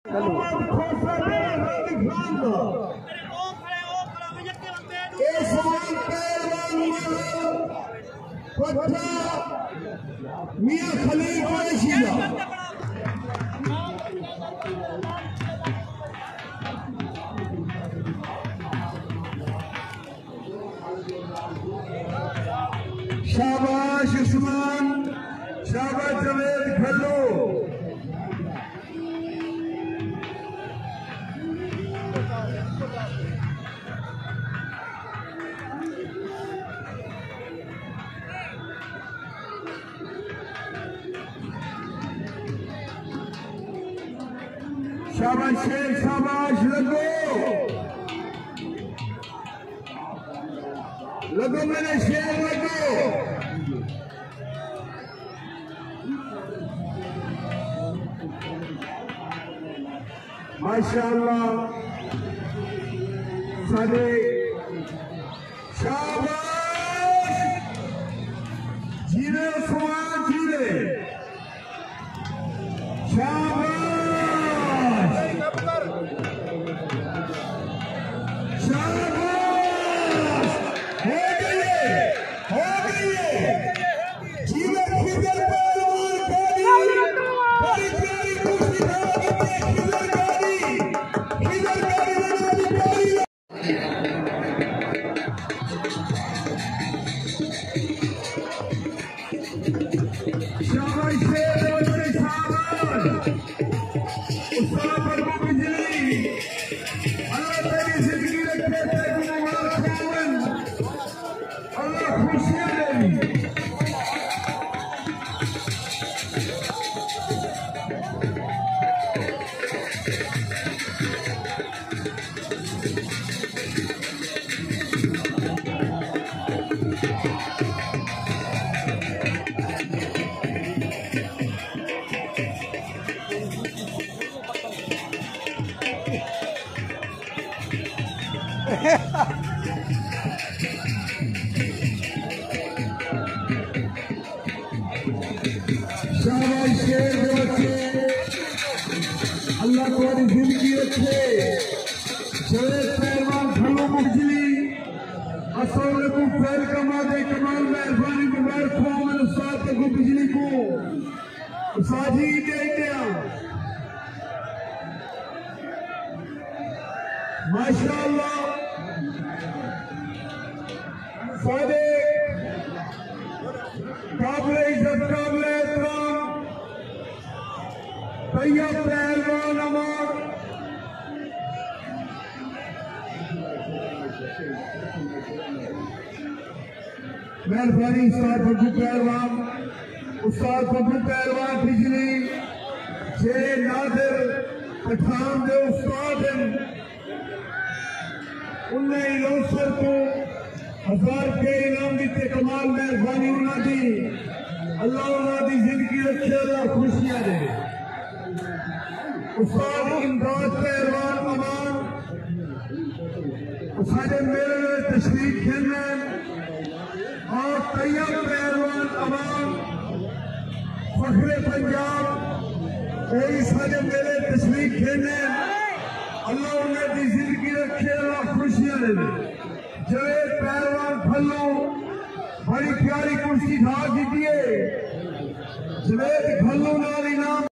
मियां खलील कुरैशी दा शाबाश उस्मान, शाबाश जवेद खल्लो। शाबाश शेख, शाबाश, लगो मेरे शेर, लगो। माशाअल्लाह सारे शाबाश, जीरे उस्मान, जीरे, शाबाश, शाबाश, हो गई जीरे खिदर पहलवान गाड़ी, बड़ी प्यारी कुर्सी खिदर गाड़ी शाबाश शेर, शाबाश उस्ताद प्रभु बिजली, अल्लाह तेरी जिंदगी रखे, तेरी मुबारक आमन, अल्लाह खुशियां दे। शाबाश शेर के बच्चे, अल्लाह तुम्हारी जिंदगी रखे। जवेद पहलवान खल्लो मुखजली, अस्सलाम वालेकुम, फैल कमा दे कमाल, मेहरबानी मुबारक हो मेरे उस्ताद को बिजली को साजी दे दिया। माशाअल्लाह सारे काबिले इज्जत, काबिले एहतराम तैयब पहलवान अमर, मेहरबानी उस्ताद बब्बू पहलवान, उस्ताद बब्बू पहलवान बिजली, जे नादिर पठान दे उस्ताद हैं, उन्हें इलोसर को 1000 के इनाम दिते, कमाल मेहरबानी उन्होंने, अल्लाह उन्होंने जिंदगी रखे, अल्लाह खुशियां दे। उस्ताद इमदाद पहलवान अमान सारे मेले में तशरीफ खेलने, और तैयब पहलवान अमान फखरे पंजाब वही सारे मेले तशरीफ खेलने, अल्लाह उन्होंने जिंदगी रखे, अल्लाह खुशियां दे। जवेद पहलवान खल्लो बड़ी प्यारी कुर्सी ढा की, जवेद खल्लो नाल इनाम